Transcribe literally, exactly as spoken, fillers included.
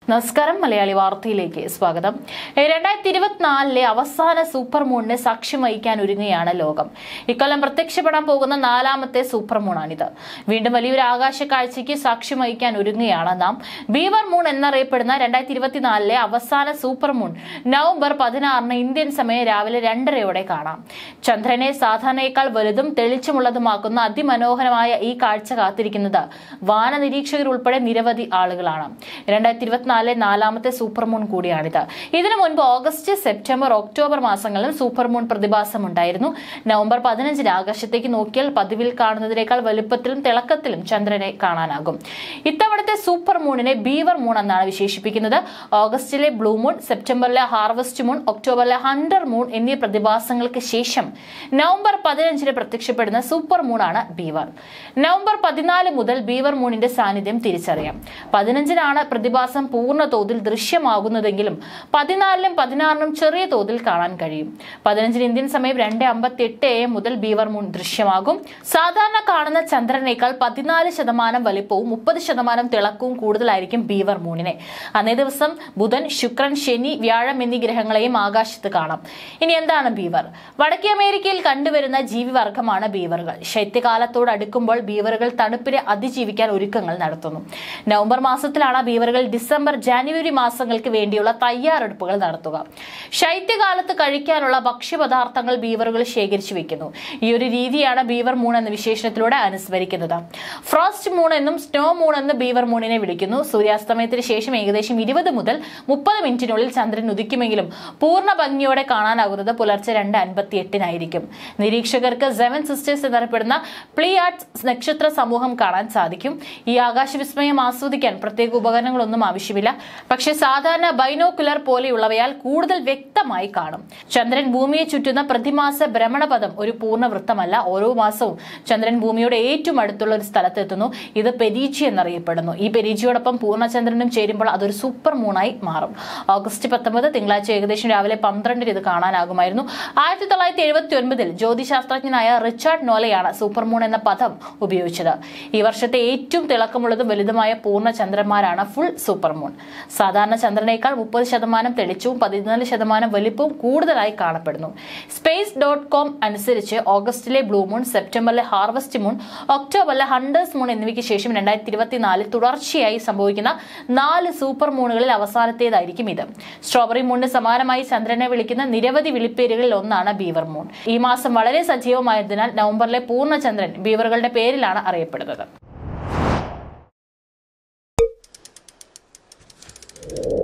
നമസ്കാരം മലയാളി വാർത്തയിലേക്ക് സ്വാഗതം. രണ്ടായിരത്തി ഇരുപത്തിനാലിലെ അവസാന സൂപ്പർ മൂണിന് സാക്ഷ്യം വഹിക്കാൻ ഒരുങ്ങുകയാണ് ലോകം. ഇക്കൊല്ലം പ്രത്യക്ഷപ്പെടാൻ പോകുന്ന നാലാമത്തെ സൂപ്പർ മൂണാണിത്. വീണ്ടും വലിയൊരു ആകാശ കാഴ്ചയ്ക്ക് സാക്ഷ്യം വഹിക്കാൻ ഒരുങ്ങുകയാണ് നാം. ബീവർ മൂൺ എന്നറിയപ്പെടുന്ന രണ്ടായിരത്തി ഇരുപത്തിനാലിലെ അവസാന സൂപ്പർ മൂൺ നവംബർ പതിനാറിന് ഇന്ത്യൻ സമയം രാവിലെ രണ്ടരയോടെ കാണാം. ചന്ദ്രനെ സാധാരണയേക്കാൾ വലുതും തെളിച്ചമുള്ളതുമാക്കുന്ന അതിമനോഹരമായ ഈ കാഴ്ച കാത്തിരിക്കുന്നത് വാന നിരീക്ഷകർ ഉൾപ്പെടെ നിരവധി ആളുകളാണ്. രണ്ടായിരത്തി ഇരുപത്തിനാല് നാലാമത്തെ സൂപ്പർ മൂൺ കൂടിയാണിത്. ഇതിനു മുൻപ് ഓഗസ്റ്റ്, സെപ്റ്റംബർ, ഒക്ടോബർ മാസങ്ങളിലും സൂപ്പർ മൂൺ പ്രതിഭാസം ഉണ്ടായിരുന്നു. നവംബർ പതിനഞ്ചിന് ആകാശത്തേക്ക് നോക്കിയാൽ പതിവിൽ കാണുന്നതിനേക്കാൾ വലുപ്പത്തിലും തിളക്കത്തിലും ചന്ദ്രനെ കാണാനാകും. ഇത്തവണത്തെ സൂപ്പർ മൂണിനെ ബീവർ മൂൺ എന്നാണ് വിശേഷിപ്പിക്കുന്നത്. ഓഗസ്റ്റിലെ ബ്ലൂ മൂൺ, സെപ്റ്റംബറിലെ ഹാർവസ്റ്റ് മൂൺ, ഒക്ടോബറിലെ ഹണ്ടർ മൂൺ എന്നീ പ്രതിഭാസങ്ങൾക്ക് ശേഷം നവംബർ പതിനഞ്ചിന് പ്രത്യക്ഷപ്പെടുന്ന സൂപ്പർ മൂണാണ് ബീവർ. നവംബർ പതിനാല് മുതൽ ബീവർ മൂണിന്റെ സാന്നിധ്യം തിരിച്ചറിയാം. പതിനഞ്ചിനാണ് പ്രതിഭാസം പൂർണ്ണ തോതിൽ ദൃശ്യമാകുന്നതെങ്കിലും പതിനാലിനും പതിനാറിനും ചെറിയ തോതിൽ കാണാൻ കഴിയും. പതിനഞ്ചിന് ഇന്ത്യൻ സമയം രണ്ട് അമ്പത്തി എട്ട് എ എം മുതൽ ബീവർ മൂൺ ദൃശ്യമാകും. സാധാരണ കാണുന്ന ചന്ദ്രനേക്കാൾ പതിനാല് ശതമാനം വലിപ്പവും മുപ്പത് ശതമാനം തിളക്കവും കൂടുതലായിരിക്കും ബീവർ മൂണിനെ. അന്നേ ദിവസം ബുധൻ, ശുക്രൻ, ശനി, വ്യാഴം എന്നീ ഗ്രഹങ്ങളെയും ആകാശത്ത് കാണാം. ഇനി എന്താണ് ബീവർ? വടക്കേ അമേരിക്കയിൽ കണ്ടുവരുന്ന ജീവിവർഗമാണ് ബീവറുകൾ. ശൈത്യകാലത്തോട് അടുക്കുമ്പോൾ ബീവറുകൾ തണുപ്പിനെ അതിജീവിക്കാൻ ഒരുക്കങ്ങൾ നടത്തുന്നു. നവംബർ മാസത്തിലാണ് ബീവറുകൾ ഡിസംബർ, ജാനുവരി മാസങ്ങൾക്ക് വേണ്ടിയുള്ള തയ്യാറെടുപ്പുകൾ നടത്തുക. ശൈത്യകാലത്ത് കഴിക്കാനുള്ള ഭക്ഷ്യപദാർത്ഥങ്ങൾ ബീവറുകൾ ശേഖരിച്ചു വെക്കുന്നു. ഈ ഒരു രീതിയാണ് ബീവർ മൂൺ എന്ന വിശേഷണത്തിലൂടെ അനുസ്മരിക്കുന്നത്. ഫ്രോസ്റ്റ് മൂൺ എന്നും സ്നോ മൂൺ എന്ന് ബീവർ മൂണിനെ വിളിക്കുന്നു. സൂര്യാസ്തമയത്തിന് ശേഷം ഏകദേശം ഇരുപത് മുതൽ മുപ്പത് മിനിറ്റിനുള്ളിൽ ചന്ദ്രൻ ഉദിക്കുമെങ്കിലും പൂർണ്ണ ഭംഗിയോടെ കാണാനാകുന്നത് പുലർച്ചെ രണ്ട് അൻപത്തി എട്ടിനായിരിക്കും. നിരീക്ഷകർക്ക് സെവൻ സിസ്റ്റേഴ്സ് എന്നറിയപ്പെടുന്ന പ്ലിയാഡ്സ് നക്ഷത്ര സമൂഹം കാണാൻ സാധിക്കും. ഈ ആകാശവിസ്മയം ആസ്വദിക്കാൻ പ്രത്യേക ഉപകരണങ്ങളൊന്നും ആവശ്യമില്ല. പക്ഷെ സാധാരണ ബൈനോക്കുലർ പോലെയുള്ളവയാൽ കൂടുതൽ വ്യക്തമായി കാണും. ചന്ദ്രൻ ഭൂമിയെ ചുറ്റുന്ന പ്രതിമാസ ഭ്രമണപഥം ഒരു പൂർണ്ണ വൃത്തമല്ല. ഓരോ മാസവും ചന്ദ്രൻ ഭൂമിയുടെ ഏറ്റവും അടുത്തുള്ള ഒരു സ്ഥലത്തെത്തുന്നു. ഇത് പെരീജി എന്നറിയപ്പെടുന്നു. ഈ പെരീജിയോടൊപ്പം പൂർണ്ണചന്ദ്രനും ചേരുമ്പോൾ അതൊരു സൂപ്പർ മൂണായി മാറും. ഓഗസ്റ്റ് പത്തൊമ്പത് തിങ്കളാഴ്ച ഏകദേശം രാവിലെ പന്ത്രണ്ടിന് ഇത് കാണാനാകുമായിരുന്നു. ആയിരത്തി തൊള്ളായിരത്തി എഴുപത്തി ഒൻപതിൽ ജ്യോതിശാസ്ത്രജ്ഞനായ റിച്ചാർഡ് നോലയാണ് സൂപ്പർ മൂൺ എന്ന പദം ഉപയോഗിച്ചത്. ഈ വർഷത്തെ ഏറ്റവും തിളക്കമുള്ളതും വലുതുമായ പൂർണ്ണ ചന്ദ്രന്മാരാണ് ഫുൾ സൂപ്പർ മൂൺ. സാധാരണ ചന്ദ്രനേക്കാൾ മുപ്പത് ശതമാനം തെളിച്ചവും പതിനാല് ശതമാനം വലിപ്പവും കൂടുതലായി കാണപ്പെടുന്നു. സ്പേസ് ഡോട്ട് കോം അനുസരിച്ച് ഓഗസ്റ്റിലെ ബ്ലൂ മൂൺ, സെപ്റ്റംബറിലെ ഹാർവസ്റ്റ് മൂൺ, ഒക്ടോബറിലെ ഹണ്ടേഴ്സ് മൂൺ എന്നിവയ്ക്ക് ശേഷം രണ്ടായിരത്തി ഇരുപത്തിനാലിൽ തുടർച്ചയായി സംഭവിക്കുന്ന നാല് സൂപ്പർ മൂണുകളിൽ അവസാനത്തേതായിരിക്കും ഇത്. സ്ട്രോബറി മൂണിന് സമാനമായി ചന്ദ്രനെ വിളിക്കുന്ന നിരവധി വിളിപ്പേരുകളിൽ ഒന്നാണ് ബീവർ മൂൺ. ഈ മാസം വളരെ സജീവമായതിനാൽ നവംബറിലെ പൂർണ്ണചന്ദ്രൻ ബീവറുകളുടെ പേരിലാണ് അറിയപ്പെടുന്നത്.